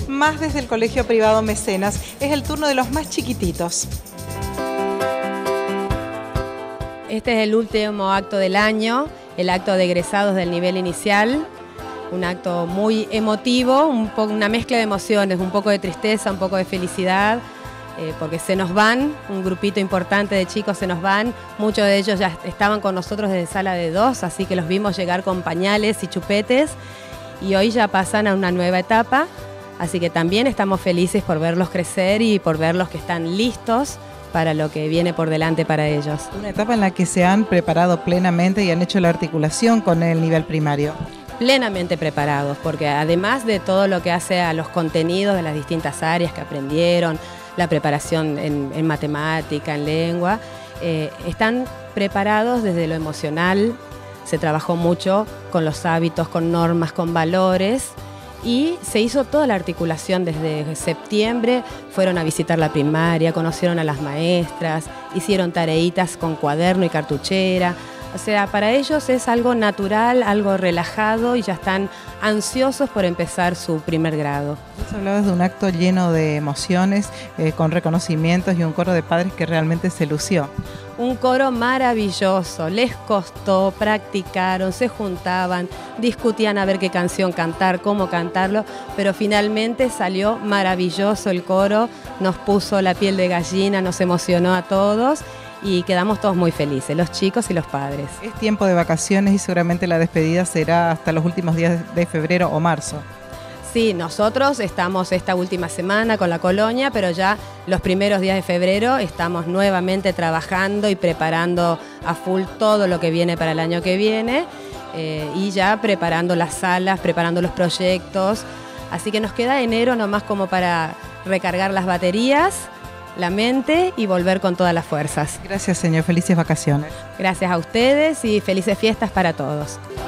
más desde el Colegio Privado Mecenas. Es el turno de los más chiquititos. Este es el último acto del año, el acto de egresados del nivel inicial. Un acto muy emotivo, una mezcla de emociones, un poco de tristeza, un poco de felicidad, porque se nos van, un grupito importante de chicos se nos van, muchos de ellos ya estaban con nosotros desde sala de 2, así que los vimos llegar con pañales y chupetes y hoy ya pasan a una nueva etapa, así que también estamos felices por verlos crecer y por verlos que están listos para lo que viene por delante para ellos. Una etapa en la que se han preparado plenamente y han hecho la articulación con el nivel primario. Plenamente preparados, porque además de todo lo que hace a los contenidos de las distintas áreas que aprendieron, la preparación en matemática, en lengua, están preparados desde lo emocional, se trabajó mucho con los hábitos, con normas, con valores y se hizo toda la articulación desde septiembre, fueron a visitar la primaria, conocieron a las maestras, hicieron tareitas con cuaderno y cartuchera. O sea, para ellos es algo natural, algo relajado y ya están ansiosos por empezar su primer grado. Vos hablabas de un acto lleno de emociones, con reconocimientos y un coro de padres que realmente se lució. Un coro maravilloso, les costó, practicaron, se juntaban, discutían a ver qué canción cantar, cómo cantarlo, pero finalmente salió maravilloso el coro, nos puso la piel de gallina, nos emocionó a todos. Y quedamos todos muy felices, los chicos y los padres. Es tiempo de vacaciones y seguramente la despedida será hasta los últimos días de febrero o marzo. Sí, nosotros estamos esta última semana con la colonia, pero ya los primeros días de febrero estamos nuevamente trabajando y preparando a full todo lo que viene para el año que viene y ya preparando las salas, preparando los proyectos. Así que nos queda enero nomás como para recargar las baterías, la mente y volver con todas las fuerzas. Gracias, señor. Felices vacaciones. Gracias a ustedes y felices fiestas para todos.